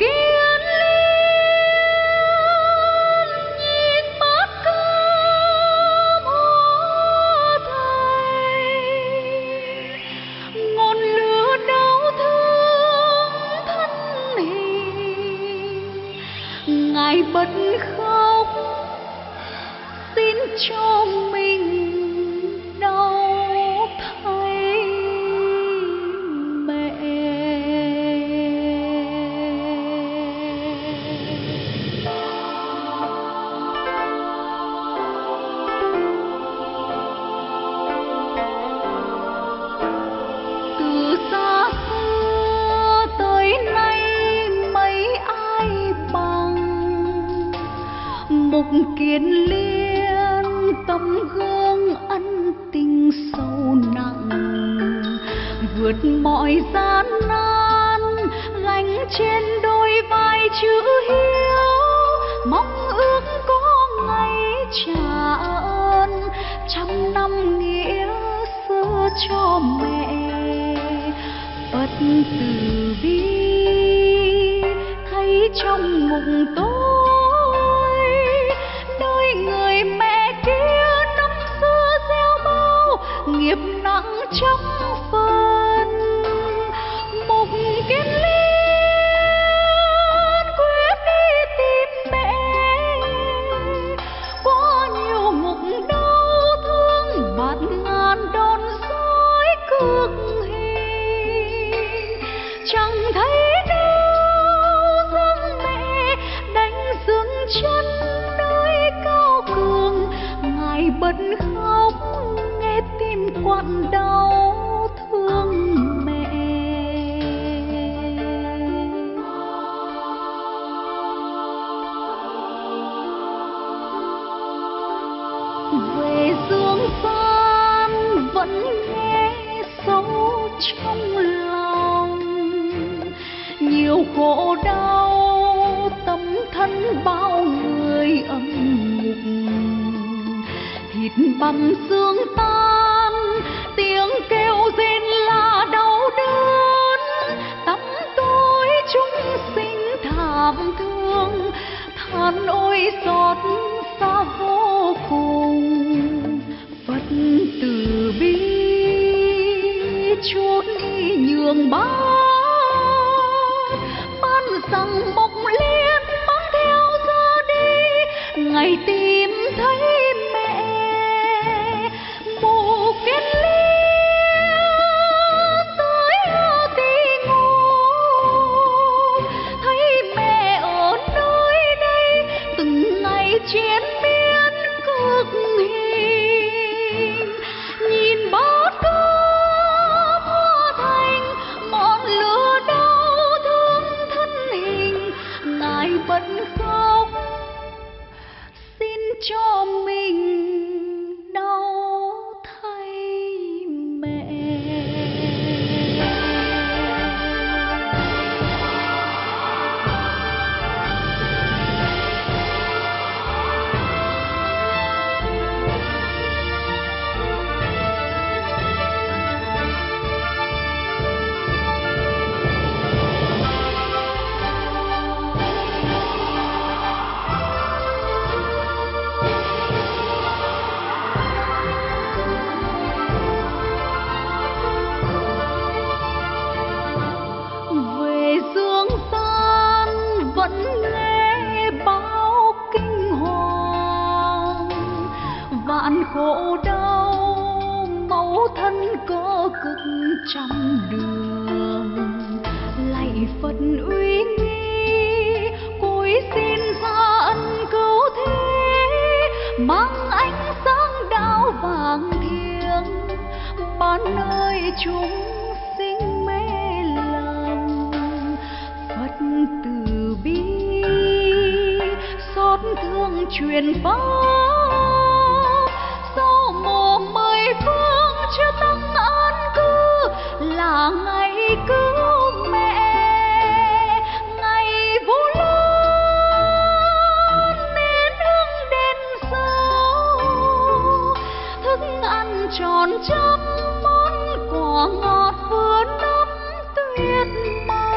kiên liên nhìn bát cơm hoa thầy, ngọn lửa đau thương thân hình. Ngài bật khóc xin cho mình đau thay mẹ. Từ xa xưa tới nay mấy ai bằng Mục Kiền Liên, tấm gương ân tình sâu nặng, vượt mọi gian nan gánh trên đôi vai chữ hiếu, mong ước có ngày trả ơn trăm năm nghĩa xưa cho mẹ. Phật từ bi thấy trong ngục tôi nơi người mẹ kia năm xưa gieo bao nghiệp nặng trăm phần. Mục Kiền Liên quyết đi tìm mẹ, có nhiều ngục đau thương bạt ngàn đòn sói cực hình, chẳng thấy đâu dáng mẹ đánh dừng chân nơi cao cường. Ngài bật khóc nghe tim quặn đau thương mẹ. Về dương gian vẫn nghe sâu trong lòng, nhiều khổ đau tấm thân bao người âm ngục. Thịt bằm xương tan tiếng kêu rên là đau đớn, tắm tối chúng sinh thảm thương than ôi xót xa vô cùng. Phật từ bi chút y nhường ban rằng Mộc Liên mang theo ra đi ngày tìm thấy mẹ. Mục Kiền Liên tới tỉ ngủ thấy mẹ ở nơi đây từng ngày chiến biến cực hình, nhìn bát cơm hoa thành ngọn lửa đau thương thân hình. Ngài bật khóc xin cho mình đau thay mẹ. Về dương gian vẫn nghe bao kinh hoàng, vạn khổ đau mẫu thân có cực trăm đường. Lạy Phật uy nghi cúi xin ra ân cứu thế, mang ánh sáng đạo vàng thiêng ban nơi chúng sinh mê lầm. Phật từ bi xót thương truyền pháp, sau mùa mười phương chưa tăng an cư là ngày cứu mẹ. Ngày Vu Lan nén hương đèn dầu, thức ăn tròn trăm món quả ngọt vừa năm tuyệt màu.